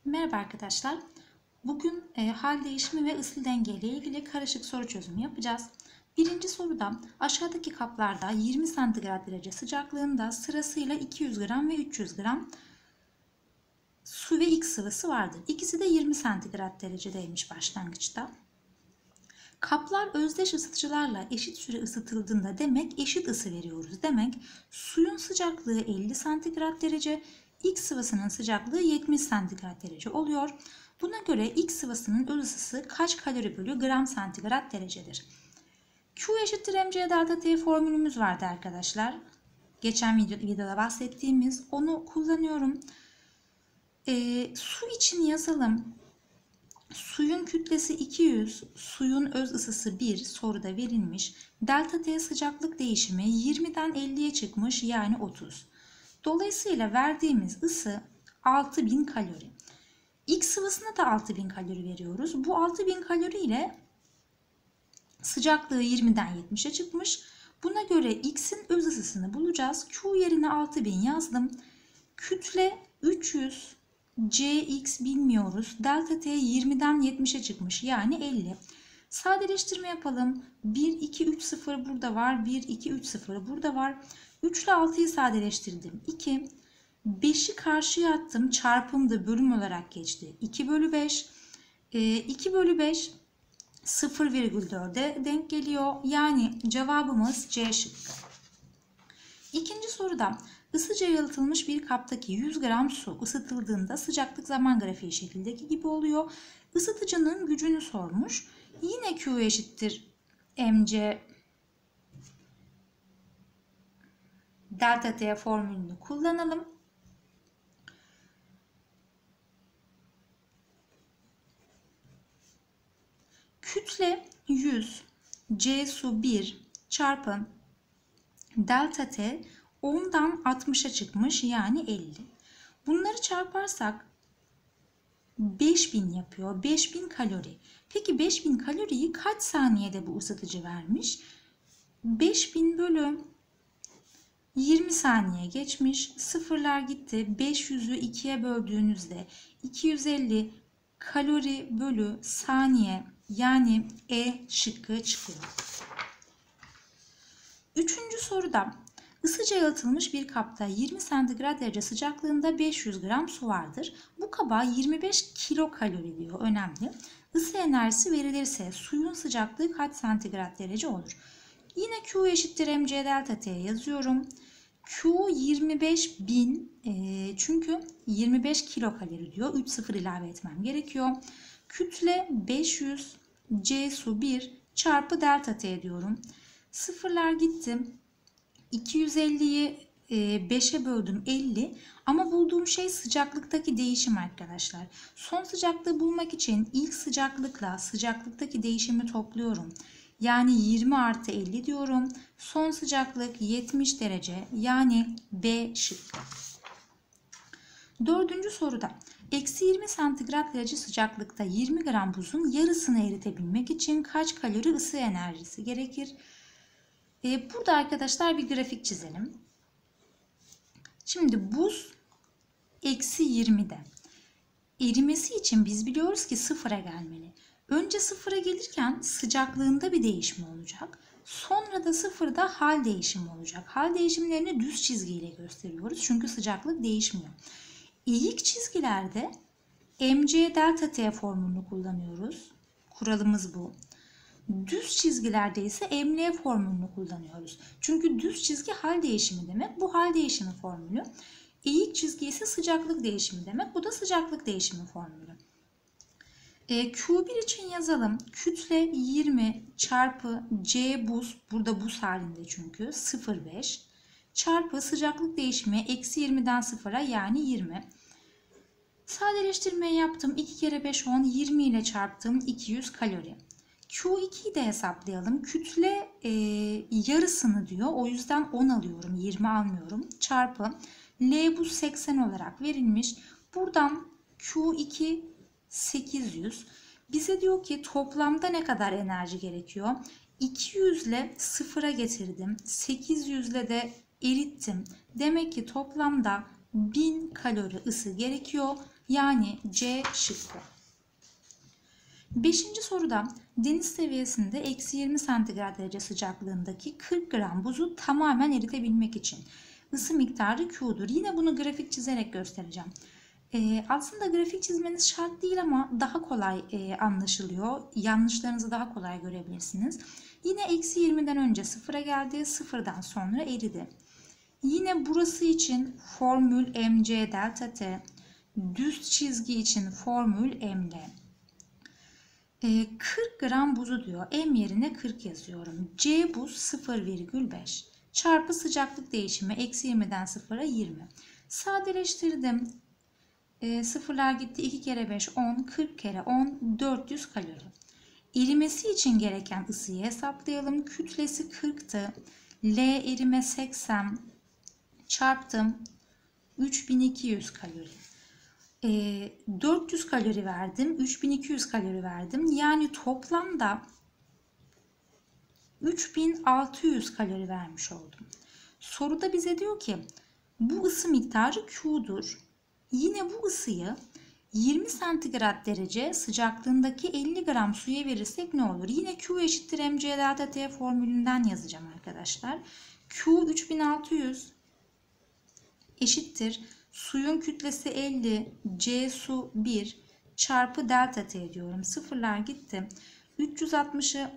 Merhaba arkadaşlar. Bugün hal değişimi ve ısı denge ile ilgili karışık soru çözümü yapacağız. Birinci soruda aşağıdaki kaplarda 20 santigrat derece sıcaklığında sırasıyla 200 gram ve 300 gram su ve X sıvısı vardır. İkisi de 20 santigrat derecedeymiş başlangıçta. Kaplar özdeş ısıtıcılarla eşit süre ısıtıldığında demek eşit ısı veriyoruz. Demek suyun sıcaklığı 50 santigrat derece, X sıvısının sıcaklığı 70 santigrat derece oluyor. Buna göre X sıvısının öz ısısı kaç kalori bölü gram santigrat derecedir? Q eşittir mc delta T formülümüz vardı arkadaşlar. Geçen videoda bahsettiğimiz, onu kullanıyorum. Su için yazalım. Suyun kütlesi 200, suyun öz ısısı 1 soruda verilmiş. Delta T sıcaklık değişimi 20'den 50'ye çıkmış, yani 30. Dolayısıyla verdiğimiz ısı 6000 kalori. X sıvısına da 6000 kalori veriyoruz. Bu 6000 kalori ile sıcaklığı 20'den 70'e çıkmış. Buna göre X'in öz ısısını bulacağız. Q yerine 6000 yazdım. Kütle 300. Cx bilmiyoruz. Delta T 20'den 70'e çıkmış, yani 50. Sadeleştirme yapalım. 1, 2, 3, 0 burada var. 1, 2, 3, 0 burada var. 3 ile 6'yı sadeleştirdim. 2. 5'i karşıya attım. Çarpımda bölüm olarak geçti. 2 bölü 5. 2 bölü 5 0,4'e denk geliyor. Yani cevabımız C şıkkı. İkinci soruda ısıca yalıtılmış bir kaptaki 100 gram su ısıtıldığında sıcaklık zaman grafiği şekildeki gibi oluyor. Isıtıcının gücünü sormuş. Yine Q eşittir mc delta T formülünü kullanalım. Kütle 100, C su 1 çarpı delta T 10'dan 60'a çıkmış, yani 50. Bunları çarparsak 5000 yapıyor. 5000 kalori. Peki 5000 kaloriyi kaç saniyede bu ısıtıcı vermiş? 5000 bölü 20 saniye geçmiş. Sıfırlar gitti. 500'ü 2'ye böldüğünüzde 250 kalori bölü saniye, yani E şıkkı çıkıyor. Üçüncü soruda ısıca yalıtılmış bir kapta 20 santigrat derece sıcaklığında 500 gram su vardır. Bu kaba 25 kilokalori diyor, önemli. Isı enerjisi verilirse suyun sıcaklığı kaç santigrat derece olur? Yine Q eşittir mc delta T yazıyorum. Q 25.000, çünkü 25 kilokalori diyor. 3 sıfır ilave etmem gerekiyor. Kütle 500, C su 1 çarpı delta T diyorum. Sıfırlar gitti. 250'yi 5'e böldüm, 50. Ama bulduğum şey sıcaklıktaki değişim arkadaşlar. Son sıcaklığı bulmak için ilk sıcaklıkla sıcaklıktaki değişimi topluyorum. Yani 20 artı 50 diyorum. Son sıcaklık 70 derece, yani B şıkkı. Dördüncü soruda eksi 20 santigrat derece sıcaklıkta 20 gram buzun yarısını eritebilmek için kaç kalori ısı enerjisi gerekir? Burada arkadaşlar bir grafik çizelim. Şimdi buz eksi 20'de. Erimesi için biz biliyoruz ki sıfıra gelmeli. Önce sıfıra gelirken sıcaklığında bir değişim olacak. Sonra da sıfırda hal değişimi olacak. Hal değişimlerini düz çizgiyle gösteriyoruz. Çünkü sıcaklık değişmiyor. Eğik çizgilerde mc delta T formülünü kullanıyoruz. Kuralımız bu. Düz çizgilerde ise ml formülünü kullanıyoruz. Çünkü düz çizgi hal değişimi demek. Bu hal değişimi formülü. Eğik çizgi ise sıcaklık değişimi demek. Bu da sıcaklık değişimi formülü. Q1 için yazalım. Kütle 20 çarpı C buz, burada buz halinde çünkü 0,5 çarpı sıcaklık değişimi eksi 20'den 0'a, yani 20. Sadeleştirmeyi yaptım. 2 kere 5 10, 20 ile çarptım, 200 kalori. Q2'yi de hesaplayalım. Kütle yarısını diyor. O yüzden 10 alıyorum. 20 almıyorum. Çarpı L buz 80 olarak verilmiş. Buradan Q2 800. Bize diyor ki toplamda ne kadar enerji gerekiyor? 200 ile 0'a getirdim. 800 ile de erittim. Demek ki toplamda 1000 kalori ısı gerekiyor. Yani C şıkkı. 5. soruda deniz seviyesinde eksi 20 santigrat derece sıcaklığındaki 40 gram buzu tamamen eritebilmek için ısı miktarı Q'dur. Yine bunu grafik çizerek göstereceğim. Aslında grafik çizmeniz şart değil ama daha kolay anlaşılıyor. Yanlışlarınızı daha kolay görebilirsiniz. Yine eksi 20'den önce sıfıra geldi, sıfırdan sonra eridi. Yine burası için formül mc delta t, düz çizgi için formül ml. 40 gram buzu diyor. M yerine 40 yazıyorum. C buz 0,5 çarpı sıcaklık değişimi eksi 20'den 0'a 20. Sadeleştirdim. Sıfırlar gitti. 2 kere 5 10, 40 kere 10 400 kalori. Erimesi için gereken ısıyı hesaplayalım. Kütlesi 40'tı. L erime 80 çarptım 3200 kalori. 400 kalori verdim. 3200 kalori verdim. Yani toplamda 3600 kalori vermiş oldum. Soruda bize diyor ki bu ısı miktarı Q'dur. Yine bu ısıyı 20 santigrat derece sıcaklığındaki 50 gram suya verirsek ne olur? Yine Q eşittir mc delta t formülünden yazacağım arkadaşlar. Q 3600 eşittir. Suyun kütlesi 50, C su 1 çarpı delta t diyorum. Sıfırlar gitti. 360'ı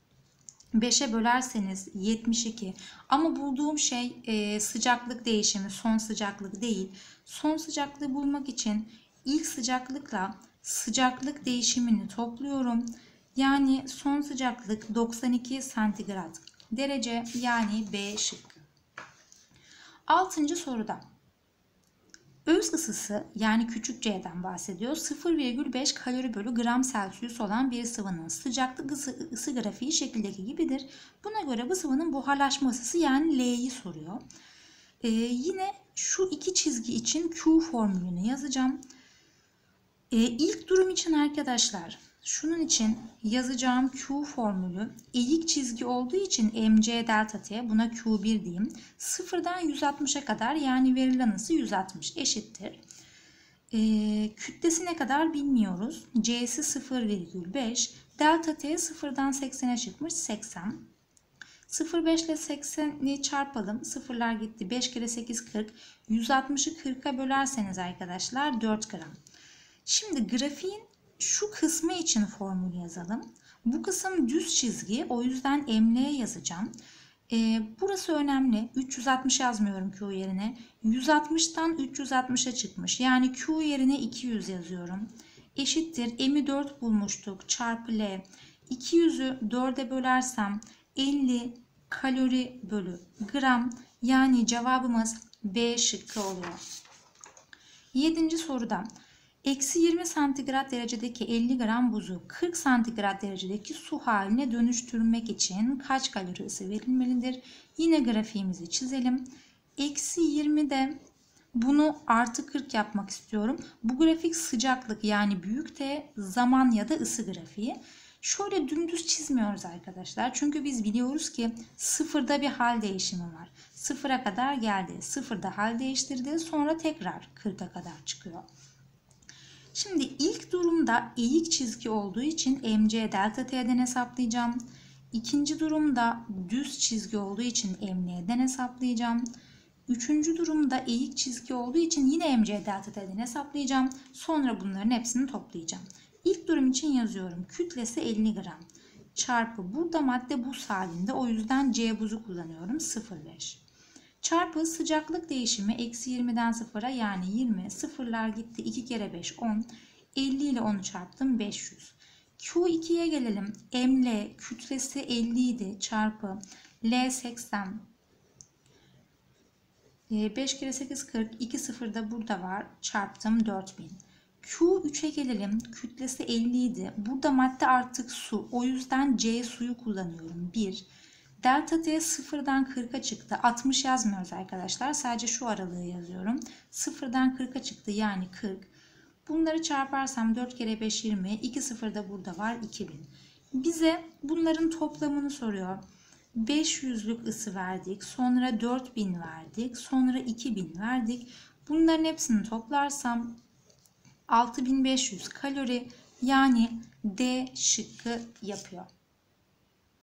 5'e bölerseniz 72. Ama bulduğum şey sıcaklık değişimi, son sıcaklık değil. Son sıcaklığı bulmak için ilk sıcaklıkla sıcaklık değişimini topluyorum. Yani son sıcaklık 92 santigrat derece, yani B şıkkı. 6. soruda öz ısısı, yani küçük c'den bahsediyor. 0,5 kalori bölü gram Celsius olan bir sıvının sıcaklık ısı grafiği şekildeki gibidir. Buna göre bu sıvının buharlaşma ısısı, yani L'yi soruyor. Yine şu iki çizgi için Q formülünü yazacağım. İlk durum için arkadaşlar, şunun için yazacağım Q formülü eğik çizgi olduğu için mc delta t, buna Q1 diyeyim. Sıfırdan 160'a kadar, yani verilen ısı 160 eşittir. Kütlesi ne kadar bilmiyoruz. C'si 0,5. Delta t sıfırdan 80'e çıkmış, 80. 0,5 ile 80'i çarpalım. Sıfırlar gitti. 5 kere 8 40. 160'ı 40'a bölerseniz arkadaşlar 4 gram. Şimdi grafiğin şu kısmı için formül yazalım. Bu kısım düz çizgi, o yüzden ml yazacağım. Burası önemli. 360 yazmıyorum Q yerine. 160'tan 360'a çıkmış. Yani Q yerine 200 yazıyorum. Eşittir. M'i 4 bulmuştuk. Çarpı L. 200'ü 4'e bölersem 50 kalori bölü gram. Yani cevabımız B şıkkı oluyor. 7. soruda eksi 20 santigrat derecedeki 50 gram buzu 40 santigrat derecedeki su haline dönüştürmek için kaç kalori ısı verilmelidir? Yine grafiğimizi çizelim. Eksi 20'de bunu artı 40 yapmak istiyorum. Bu grafik sıcaklık, yani büyük T, zaman ya da ısı grafiği. Şöyle dümdüz çizmiyoruz arkadaşlar. Çünkü biz biliyoruz ki sıfırda bir hal değişimi var. Sıfıra kadar geldi. Sıfırda hal değiştirdi. Sonra tekrar 40'a kadar çıkıyor. Şimdi ilk durumda eğik çizgi olduğu için mc delta t'den hesaplayacağım. İkinci durumda düz çizgi olduğu için ml'den hesaplayacağım. Üçüncü durumda eğik çizgi olduğu için yine mc delta t'den hesaplayacağım. Sonra bunların hepsini toplayacağım. İlk durum için yazıyorum. Kütlesi 50 gram. Çarpı, burada madde buz halinde, o yüzden C buzu kullanıyorum. 0,5. Çarpı sıcaklık değişimi eksi 20'den 0'a, yani 20. Sıfırlar gitti. 2 kere 5 10. 50 ile 10'u çarptım, 500. Q2'ye gelelim. Ml kütlesi 50 idi. Çarpı L 80. 5 kere 8 40. 2 sıfır da burada var. Çarptım, 4000. Q3'e gelelim. Kütlesi 50 idi. Burada madde artık su. O yüzden C suyu kullanıyorum. 1. Delta T sıfırdan 40'a çıktı. 60 yazmıyoruz arkadaşlar. Sadece şu aralığı yazıyorum. Sıfırdan 40'a çıktı, yani 40. Bunları çarparsam 4 kere 5 20. 2 sıfır da burada var, 2000. Bize bunların toplamını soruyor. 500'lük ısı verdik. Sonra 4000 verdik. Sonra 2000 verdik. Bunların hepsini toplarsam 6500 kalori, yani D şıkkı yapıyor.